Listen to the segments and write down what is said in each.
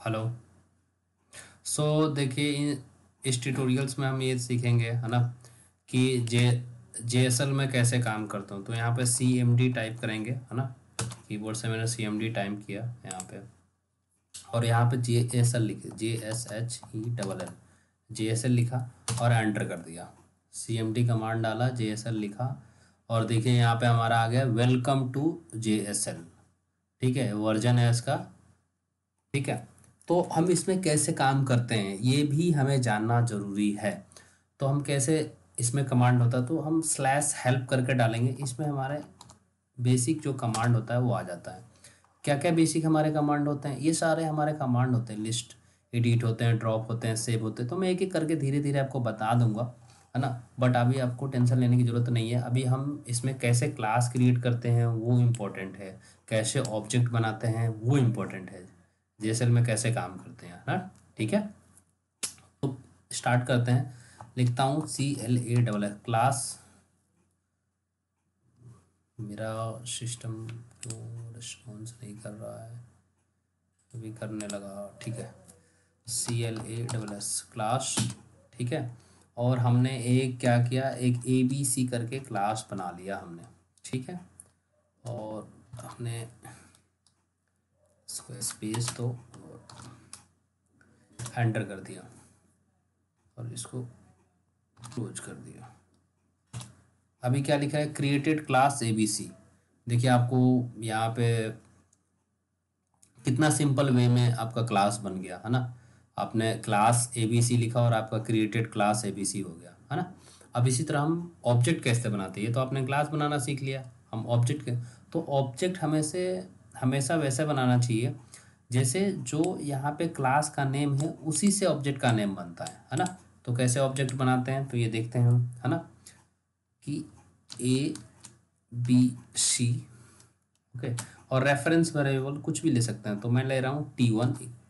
Hello. देखिए इस tutorials में हम ये सीखेंगे है ना कि JSL में कैसे काम करता हूँ। तो यहाँ पे CMD टाइप करेंगे है ना। कीबोर्ड से मैंने CMD टाइप किया यहाँ पे और यहाँ पे JSL लिखे JSHELL JSL लिखा और एंटर कर दिया। CMD कमांड डाला, JSL लिखा और देखिए यहाँ पे हमारा आ गया वेलकम टू JSL। ठीक है, वर्जन है इसका। ठीक है, तो हम इसमें कैसे काम करते हैं ये भी हमें जानना ज़रूरी है। तो हम कैसे इसमें कमांड होता है तो हम /help करके डालेंगे। इसमें हमारे बेसिक जो कमांड होता है वो आ जाता है। क्या क्या बेसिक हमारे कमांड होते हैं, ये सारे हमारे कमांड होते हैं। लिस्ट, एडिट होते हैं, ड्रॉप होते हैं, सेव होते हैं। तो मैं एक एक करके धीरे धीरे आपको बता दूंगा है ना। बट अभी आपको टेंशन लेने की ज़रूरत नहीं है। अभी हम इसमें कैसे क्लास क्रिएट करते हैं वो इम्पोर्टेंट है, कैसे ऑब्जेक्ट बनाते हैं वो इम्पोर्टेंट है, JSL में कैसे काम करते हैं ना। ठीक है, तो स्टार्ट करते हैं। लिखता हूँ CLASS क्लास। मेरा सिस्टम क्यों रिस्पॉन्स नहीं कर रहा है, अभी करने लगा। ठीक है, CLASS क्लास। ठीक है, और हमने एक क्या किया, एक ABC करके क्लास बना लिया हमने। ठीक है, और हमने इसको स्पेस दो और एंटर कर दिया और इसको क्लोज कर दिया। अभी क्या लिखा है, क्रिएटेड क्लास ABC। देखिए आपको यहाँ पे कितना सिंपल वे में आपका क्लास बन गया है ना। आपने क्लास ABC लिखा और आपका क्रिएटेड क्लास ABC हो गया है ना। अब इसी तरह हम ऑब्जेक्ट कैसे बनाते हैं, ये तो आपने क्लास बनाना सीख लिया। हम ऑब्जेक्ट के तो ऑब्जेक्ट हमेशा वैसे बनाना चाहिए जैसे जो यहाँ पे क्लास का नेम है उसी से ऑब्जेक्ट का नेम बनता है ना। तो कैसे ऑब्जेक्ट बनाते हैं तो ये देखते हैं हम है ना कि ABC। ओके, और रेफरेंस वेरिएबल कुछ भी ले सकते हैं। तो मैं ले रहा हूँ T1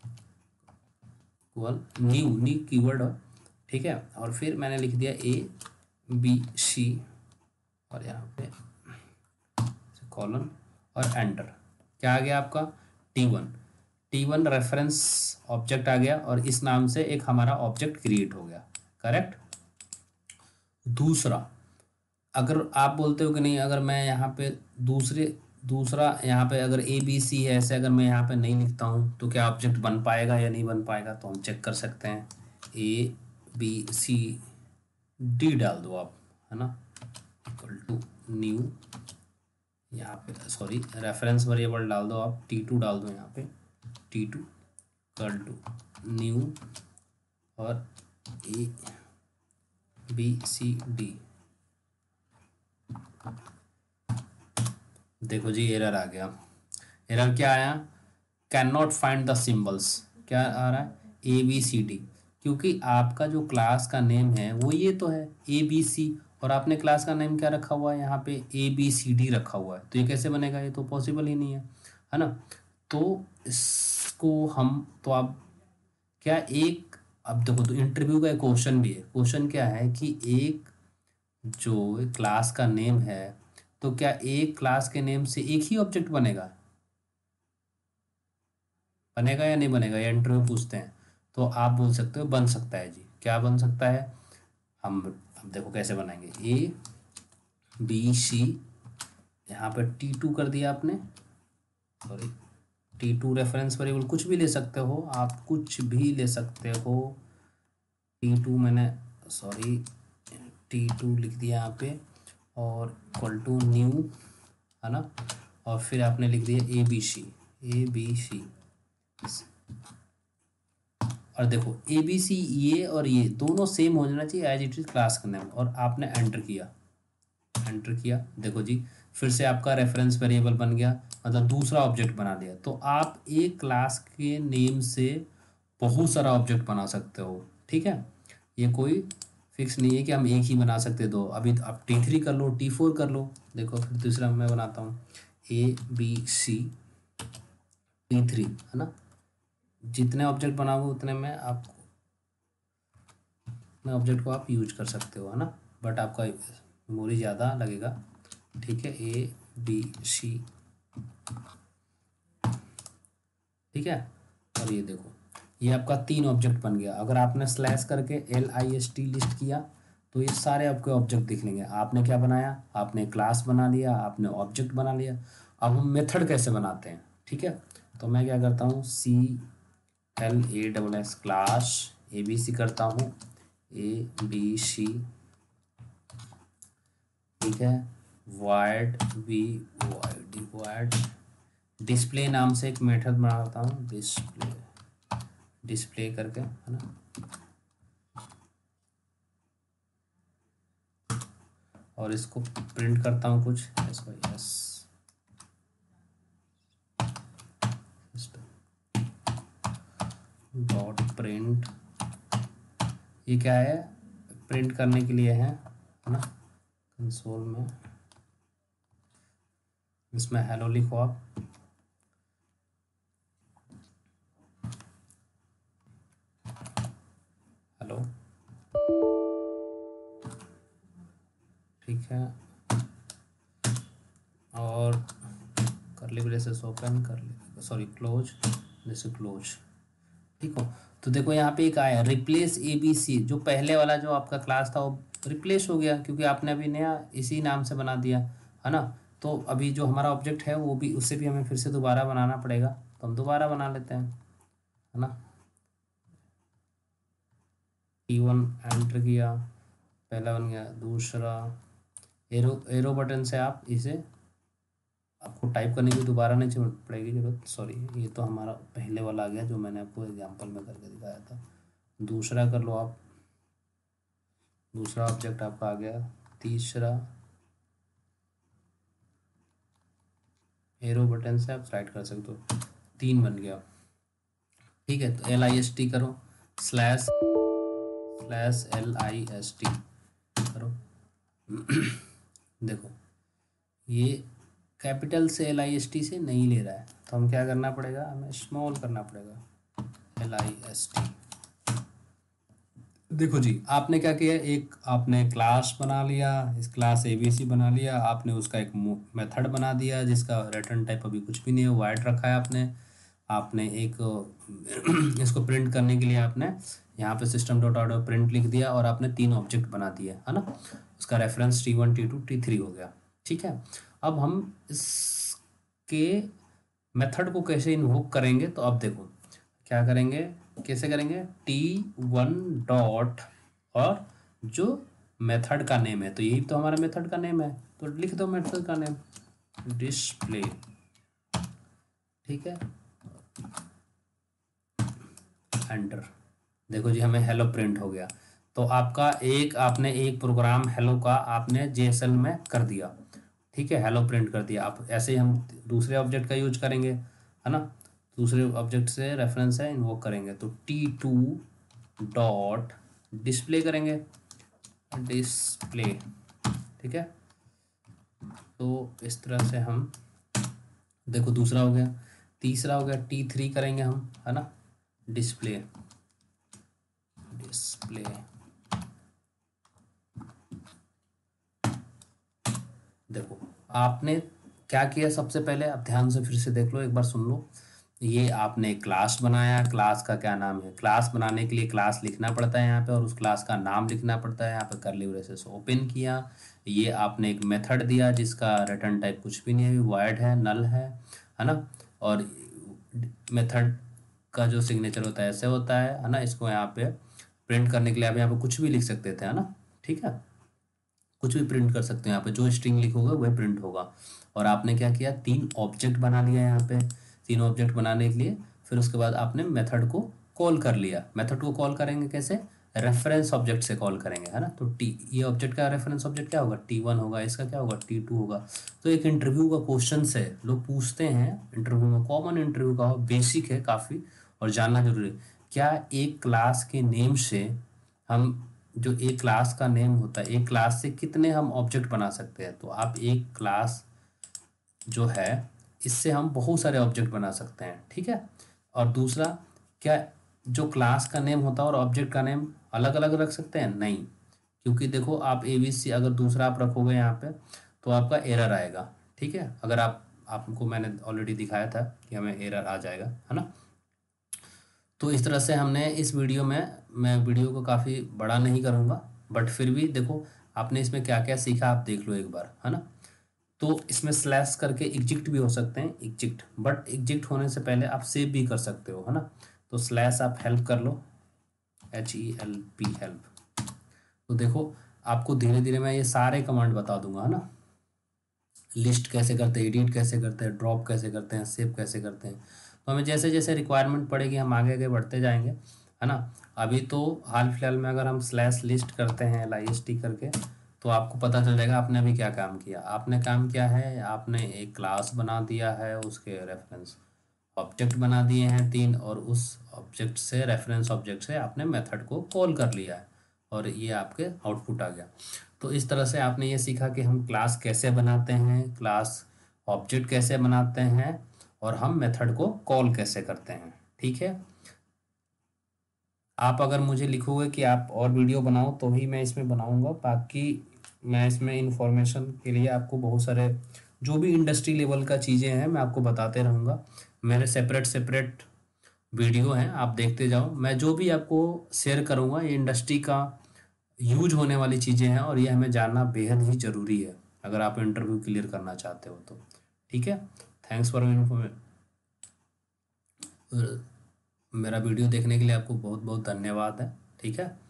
इक्वल न्यू कीवर्ड। ठीक है, और फिर मैंने लिख दिया ABC और यहाँ पे कॉलन और एंटर। क्या आ गया आपका T1 रेफरेंस ऑब्जेक्ट आ गया और इस नाम से एक हमारा ऑब्जेक्ट क्रिएट हो गया। करेक्ट। दूसरा, अगर आप बोलते हो कि नहीं, अगर मैं यहाँ पे दूसरा यहाँ पे अगर ABC है ऐसे, अगर मैं यहाँ पे नहीं लिखता हूँ तो क्या ऑब्जेक्ट बन पाएगा या नहीं बन पाएगा, तो हम चेक कर सकते हैं। ABCD डाल दो आप है ना, इक्वल टू न्यू, यहाँ पे सॉरी रेफरेंस वेरिएबल डाल दो आप, T2 डाल दो यहाँ पे, T2 इक्वल टू न्यू और ABCD। देखो जी एरर आ गया। एरर क्या आया, can not find the symbols. क्या आ रहा है, ABCD, क्योंकि आपका जो क्लास का नेम है वो ये तो है ABC और आपने क्लास का नेम क्या रखा हुआ है यहाँ पे ABCD रखा हुआ है। तो ये कैसे बनेगा, ये तो पॉसिबल ही नहीं है ना। तो इसको हम तो आप क्या एक, अब देखो तो इंटरव्यू का एक क्वेश्चन भी है। क्वेश्चन क्या है कि एक जो क्लास का नेम है तो क्या एक क्लास के नेम से एक ही ऑब्जेक्ट बनेगा, बनेगा या नहीं बनेगा, ये इंटरव्यू पूछते हैं। तो आप बोल सकते हो बन सकता है जी। क्या बन सकता है, हम अब देखो कैसे बनाएंगे। ABC, यहाँ पे T2 कर दिया आपने, सॉरी T2 रेफरेंस वेरिएबल कुछ भी ले सकते हो आप, कुछ भी ले सकते हो। T2 मैंने सॉरी T2 लिख दिया यहाँ पे और इक्वल टू न्यू है ना, और फिर आपने लिख दिया ABC। और देखो ABC ये और ये दोनों सेम हो जाना चाहिए एज इट इज क्लास का नेम, और आपने एंटर किया। देखो जी फिर से आपका रेफरेंस वेरिएबल बन गया, मतलब दूसरा ऑब्जेक्ट बना दिया। तो आप एक क्लास के नेम से बहुत सारा ऑब्जेक्ट बना सकते हो। ठीक है, ये कोई फिक्स नहीं है कि हम एक ही बना सकते दो। अभी आप T3 कर लो, T4 कर लो। देखो फिर दूसरा मैं बनाता हूँ ABC T3 है ना। जितने ऑब्जेक्ट बनाओगे उतने में आपको अपने ऑब्जेक्ट को आप यूज कर सकते हो है ना, बट आपका मेमोरी ज़्यादा लगेगा। ठीक है, ABC। ठीक है, और ये देखो ये आपका 3 ऑब्जेक्ट बन गया। अगर आपने स्लैश करके LIST लिस्ट किया तो ये सारे आपके ऑब्जेक्ट दिख लेंगे। आपने क्या बनाया, आपने क्लास बना लिया, आपने ऑब्जेक्ट बना लिया। अब हम मेथड कैसे बनाते हैं, ठीक है। तो मैं क्या करता हूँ, CLASS क्लास ABC करता हूँ, ABC, ठीक है। void डिस्प्ले नाम से एक मेथड बनाता हूँ, डिस्प्ले करके, है ना। और इसको प्रिंट करता हूँ कुछ SYS डॉट प्रिंट। ये क्या है, प्रिंट करने के लिए है ना। कंसोल में इसमें हेलो लिखो आप, हेलो, ठीक है। और करली ब्रेसेस ओपन कर ली, सॉरी क्लोज, जैसे क्लोज, ठीक हो। तो देखो यहाँ पे एक आया रिप्लेस ABC, जो पहले वाला जो आपका क्लास था वो रिप्लेस हो गया, क्योंकि आपने अभी नया इसी नाम से बना दिया, है ना। तो अभी जो हमारा ऑब्जेक्ट है वो भी, उससे भी हमें फिर से दोबारा बनाना पड़ेगा, तो हम दोबारा बना लेते हैं, है ना। T1 एंटर किया, पहला बन गया। दूसरा एरो एरो बटन से आप इसे, आपको टाइप करने की दोबारा नहीं पड़ेगी जरूरत, सॉरी। ये तो हमारा पहले वाला आ गया जो मैंने आपको एग्जांपल में करके दिखाया था। दूसरा कर लो आप, दूसरा ऑब्जेक्ट आपका आ गया। तीसरा एरो बटन से आप स्लाइड कर सकते हो, 3 बन गया, ठीक है। तो LIST करो, स्लैश स्लैश LIST करो। देखो ये कैपिटल से LIST से नहीं ले रहा है, तो हम क्या करना पड़ेगा, हमें स्मॉल करना पड़ेगा, LIST। देखो जी, आपने क्या किया, एक आपने क्लास बना लिया, इस क्लास ABC बना लिया, आपने उसका एक मेथड बना दिया जिसका रिटर्न टाइप अभी कुछ भी नहीं है, वाइड रखा है आपने। आपने एक इसको प्रिंट करने के लिए आपने यहाँ पे सिस्टम डॉट आउट प्रिंट लिख दिया, और आपने 3 ऑब्जेक्ट बना दिए, है ना। उसका रेफरेंस T1 T2 T3 हो गया, ठीक है। अब हम इसके मेथड को कैसे इन्वोक करेंगे, तो अब देखो क्या करेंगे, कैसे करेंगे। T1 डॉट, और जो मेथड का नेम है, तो यही तो हमारा मेथड का नेम है, तो लिख दो मेथड का नेम डिस्प्ले, ठीक है। एंटर। देखो जी हमें हेलो प्रिंट हो गया। तो आपका एक, आपने एक प्रोग्राम हेलो का आपने JSL में कर दिया, ठीक है, हेलो प्रिंट कर दिया। आप ऐसे ही हम दूसरे ऑब्जेक्ट का यूज करेंगे, है ना। दूसरे ऑब्जेक्ट से रेफरेंस है इन्वोक करेंगे, तो T2 डॉट डिस्प्ले करेंगे, डिस्प्ले, ठीक है। तो इस तरह से हम, देखो दूसरा हो गया। तीसरा हो गया T3 करेंगे हम, है ना, डिस्प्ले, डिस्प्ले, देखो आपने क्या किया सबसे पहले, आप ध्यान से फिर से देख लो, एक बार सुन लो। ये आपने क्लास बनाया, क्लास का क्या नाम है, क्लास बनाने के लिए क्लास लिखना पड़ता है यहाँ पे, और उस क्लास का नाम लिखना पड़ता है यहाँ पे, करली ब्रेसेस ओपन किया। ये आपने एक मेथड दिया जिसका रिटर्न टाइप कुछ भी नहीं है, वॉइड है, नल है ना। और मेथड का जो सिग्नेचर होता है ऐसे होता है ना। इसको यहाँ पे प्रिंट करने के लिए आप यहाँ पे कुछ भी लिख सकते थे, है ना, ठीक है। कुछ भी प्रिंट कर सकते हैं, यहाँ पे जो स्ट्रिंग लिखोगे वह प्रिंट होगा। और आपने क्या किया, 3 ऑब्जेक्ट बना लिया यहाँ पे। 3 ऑब्जेक्ट बनाने के लिए फिर उसके बाद आपने मेथड को कॉल कर लिया। मेथड को कॉल करेंगे कैसे, रेफरेंस ऑब्जेक्ट से कॉल करेंगे, है ना। तो ये ऑब्जेक्ट का रेफरेंस ऑब्जेक्ट क्या होगा, T1 होगा, इसका क्या होगा, T2 होगा। तो एक इंटरव्यू का क्वेश्चन से लोग पूछते हैं, इंटरव्यू में कॉमन इंटरव्यू का, बेसिक है काफ़ी और जानना जरूरी है। क्या एक क्लास के नेम से हम, जो एक क्लास का नेम होता है, एक क्लास से कितने हम ऑब्जेक्ट बना सकते हैं, तो आप एक क्लास जो है इससे हम बहुत सारे ऑब्जेक्ट बना सकते हैं, ठीक है। और दूसरा, क्या जो क्लास का नेम होता है और ऑब्जेक्ट का नेम अलग अलग रख सकते हैं, नहीं। क्योंकि देखो आप ABC अगर दूसरा आप रखोगे यहाँ पे तो आपका एरर आएगा, ठीक है। अगर आपको मैंने ऑलरेडी दिखाया था कि हमें एरर आ जाएगा, है ना। तो इस तरह से हमने इस वीडियो में, मैं वीडियो को काफ़ी बड़ा नहीं करूँगा, बट फिर भी देखो आपने इसमें क्या क्या सीखा आप देख लो एक बार, है ना। तो इसमें स्लैश करके एग्जिट भी हो सकते हैं, एग्जिट, बट एग्जिट होने से पहले आप सेव भी कर सकते हो, है ना। तो स्लैश आप हेल्प कर लो, HELP, हेल्प। तो देखो आपको धीरे धीरे मैं ये सारे कमांड बता दूंगा, है ना। लिस्ट कैसे करते हैं, एडिट कैसे करते हैं, ड्रॉप कैसे करते हैं, सेव कैसे करते हैं। तो हमें जैसे जैसे रिक्वायरमेंट पड़ेगी हम आगे आगे बढ़ते जाएंगे, है ना। अभी तो हाल फिलहाल में अगर हम स्लैश लिस्ट करते हैं LIST करके, तो आपको पता चल जाएगा आपने अभी क्या काम किया। आपने काम किया है, आपने एक क्लास बना दिया है, उसके रेफरेंस ऑब्जेक्ट बना दिए हैं 3, और उस ऑब्जेक्ट से, रेफरेंस ऑब्जेक्ट से आपने मेथड को कॉल कर लिया है, और ये आपके आउटपुट आ गया। तो इस तरह से आपने ये सीखा कि हम क्लास कैसे बनाते हैं, क्लास ऑब्जेक्ट कैसे बनाते हैं, और हम मेथड को कॉल कैसे करते हैं। ठीक है। आप अगर मुझे लिखोगे कि आप और वीडियो बनाओ तो ही मैं इसमें बनाऊंगा, बाकी मैं इसमें इंफॉर्मेशन के लिए आपको बहुत सारे जो भी इंडस्ट्री लेवल का चीज़ें हैं मैं आपको बताते रहूँगा। मेरे सेपरेट सेपरेट वीडियो हैं, आप देखते जाओ। मैं जो भी आपको शेयर करूँगा ये इंडस्ट्री का यूज होने वाली चीज़ें हैं, और ये हमें जानना बेहद ही ज़रूरी है अगर आप इंटरव्यू क्लियर करना चाहते हो तो। ठीक है। थैंक्स फॉर मेरा वीडियो देखने के लिए आपको बहुत बहुत धन्यवाद है। ठीक है।